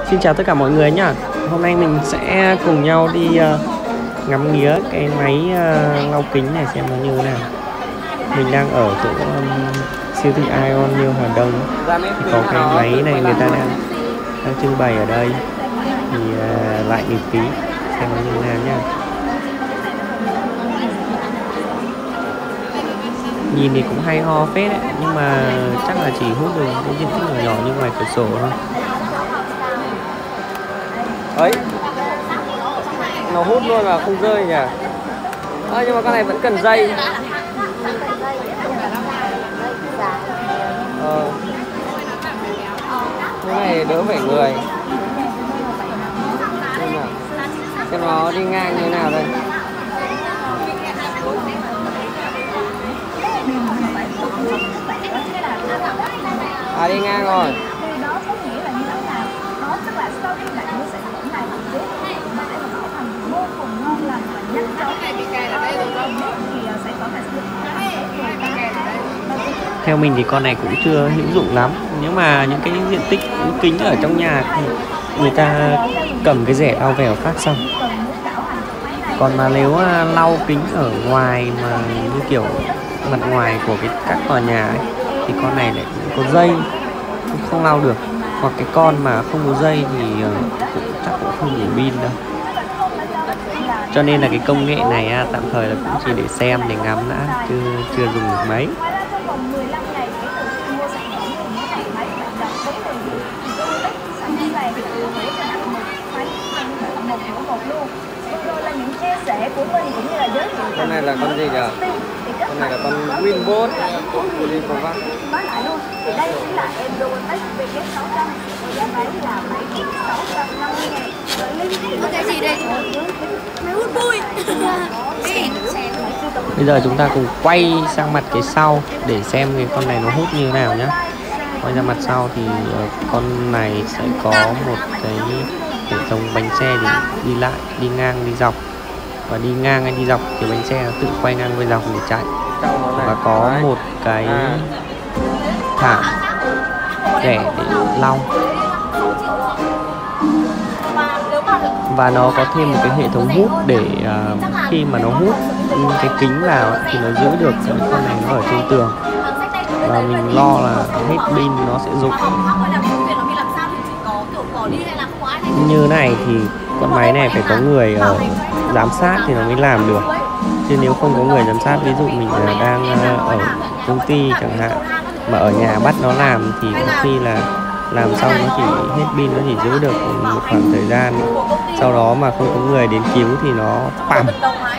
Xin chào tất cả mọi người nhá. Hôm nay mình sẽ cùng nhau đi ngắm nghía cái máy lau kính này xem nó như thế nào. Mình đang ở chỗ siêu thị Ion New Hà Đông. Thì có cái máy này người ta đang trưng bày ở đây. Thì lại nghịch tí xem nó như thế nào nhá. Nhìn thì cũng hay ho phết đấy, nhưng mà chắc là chỉ hút được cái diện tích nhỏ nhỏ như ngoài cửa sổ thôi. Ấy, nó hút luôn mà không rơi nhỉ. Nhưng mà con này vẫn cần dây. Cái này đỡ phải người. Xem nó đi ngang như thế nào đây. Đi ngang rồi. Theo mình thì con này cũng chưa hữu dụng lắm. Nhưng mà những cái diện tích kính ở trong nhà thì người ta cầm cái rẻ lau vèo phát xong. Còn mà nếu lau kính ở ngoài mà như kiểu mặt ngoài của các tòa nhà ấy, thì con này lại có dây không lau được, hoặc cái con mà không có dây thì chắc cũng không đủ pin đâu. Cho nên là cái công nghệ này tạm thời là cũng chỉ để xem, để ngắm đã, chứ chưa dùng được mấy. Con này là con gì nhỉ? Con này là con Winbot. Nói lại luôn, thì đây chính là Endurotech VK600, giá bán là 7.650.000. Có cái gì đây? Máy hút bụi. Bây giờ chúng ta cùng quay sang mặt cái sau để xem cái con này nó hút như thế nào nhé. Quay ra mặt sau thì con này sẽ có một cái hệ thống bánh xe để đi lại, đi ngang, đi dọc. Và đi ngang hay đi dọc thì bánh xe nó tự quay ngang với dọc để chạy. Và có một cái thảm rẻ để lau. Và nó có thêm một cái hệ thống hút để khi mà nó hút cái kính vào thì nó giữ được cái con này nó ở trên tường. Và mình lo là hết pin nó sẽ rụng. Như này thì con máy này phải có người giám sát thì nó mới làm được. Chứ nếu không có người giám sát, ví dụ mình đang ở công ty chẳng hạn, mà ở nhà bắt nó làm thì có khi là làm xong nó chỉ hết pin, nó chỉ giữ được một khoảng thời gian. Sau đó mà không có người đến cứu thì nó bằm.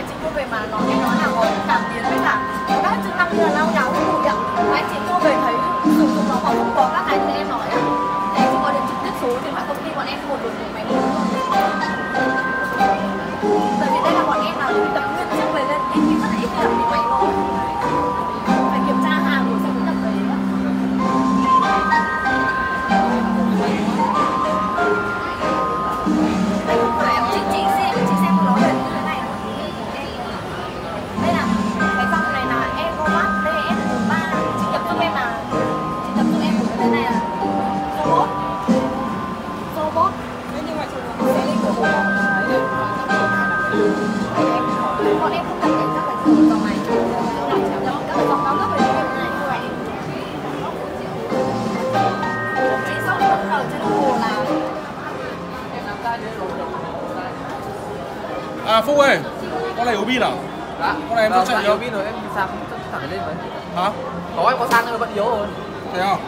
Phúc ơi, con này có pin à? Dạ. Con này em rất chạy yếu pin rồi, em sạc chẳng thể lên mấy. Hả? Có, em có sạc nhưng mà vẫn yếu rồi. Thế không?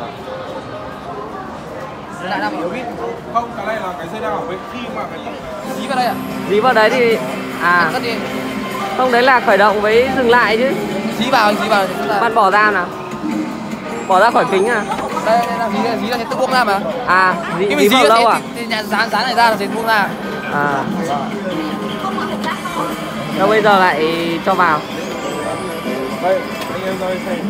Lại đang yếu pin. Không, cái này là cái dây đang bảo vệ khi mà cái dí vào đây ạ. Dí vào đấy thì không, đấy là khởi động với dừng lại chứ. Dí vào. Bạn bỏ ra nào. Bỏ ra khỏi kính à? Đây là dí là tự buông ra mà. Dí vào lâu à? Thì dán này ra là sẽ buông ra. Đâu bây giờ lại cho vào. Đây, anh em ơi xem.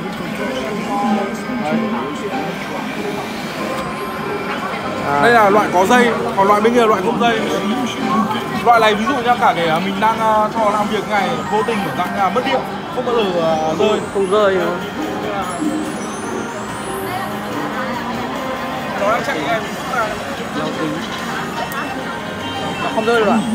Đây là loại có dây, còn loại bên kia là loại không dây. Loại này ví dụ như cả để mình đang cho làm việc ngày vô tình ở dạng mất điện, không bao giờ rơi. Không rơi nữa. Nó đang chạy em. này. lau kính. Nó không rơi được ạ.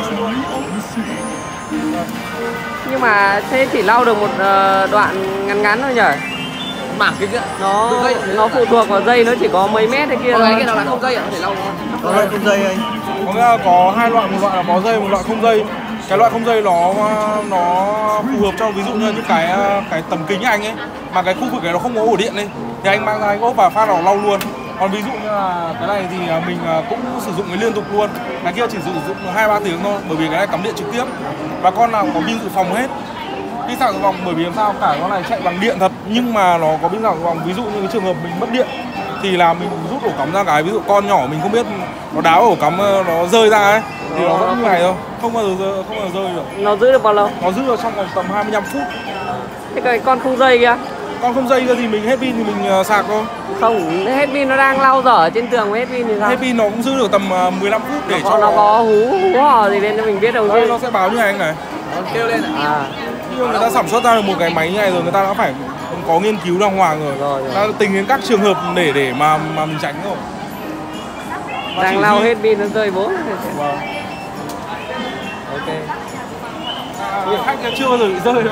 Nhưng mà thế chỉ lau được một đoạn ngắn ngắn thôi nhỉ? Mảng kia kia. Nó phụ thuộc vào dây, nó chỉ có mấy mét thế kia Còn thôi. cái kia nó là không dây ạ, có thể lau không? Có loại không dây anh. Có nghĩa là có hai loại, một loại là có dây, một loại không dây. Cái loại không dây nó phù hợp cho ví dụ như những cái tấm kính anh ấy, mà cái khu vực này nó không có ổ điện ấy, thì anh mang ra anh ốp và phát vào lau luôn. Còn ví dụ như là cái này thì mình cũng sử dụng cái liên tục luôn. Cái kia chỉ sử dụng 2-3 tiếng thôi, bởi vì cái này cắm điện trực tiếp và con nào có pin dự phòng hết. Pin sạc dự phòng bởi vì làm sao cả con này chạy bằng điện thật, nhưng mà nó có pin sạc dự phòng. Ví dụ như cái trường hợp mình mất điện thì là mình rút ổ cắm ra, cái ví dụ con nhỏ mình không biết nó đáo ổ cắm nó rơi ra ấy thì nó vẫn như này thôi, không bao giờ rơi được. Nó giữ được bao lâu? Nó giữ được trong vòng tầm 25 phút. Thế cái con không dây kia? Con không dây kia thì mình hết pin thì mình sạc thôi. Không, hết pin nó đang lau dở ở trên tường, hết pin thì sao? Hết pin nó cũng giữ được tầm 15 phút để cho nó có hú hò gì lên cho mình biết đâu chứ. Nó sẽ báo như này anh này. Nó kêu lên ạ. À. Nhưng người ta sản xuất ra được một cái máy như này rồi, người ta đã phải có nghiên cứu đàng hoàng rồi. Ta tính đến các trường hợp để mà mình tránh rồi. Đang lau hết pin nó rơi bố. Vâng. Ok. Khách chưa bao giờ bị rơi đâu.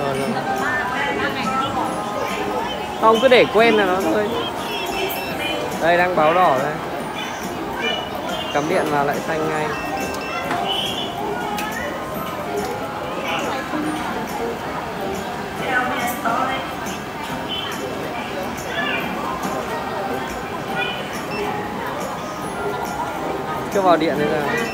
Không, cứ để quen là nó thôi. Đây đang báo đỏ đây. Cắm điện vào lại xanh ngay. Chưa vào điện đây ra.